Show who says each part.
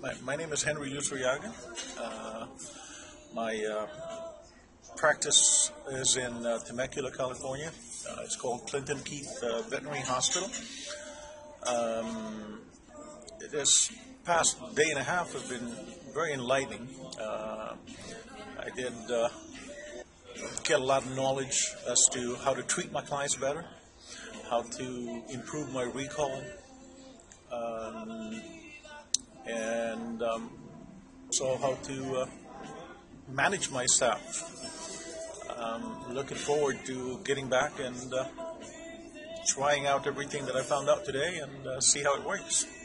Speaker 1: My name is Henry Lusuriaga. My practice is in Temecula, California. It's called Clinton Keith Veterinary Hospital. This past day and a half has been very enlightening. I did get a lot of knowledge as to how to treat my clients better, how to improve my recall, and so how to manage my staff. Looking forward to getting back and trying out everything that I found out today and see how it works.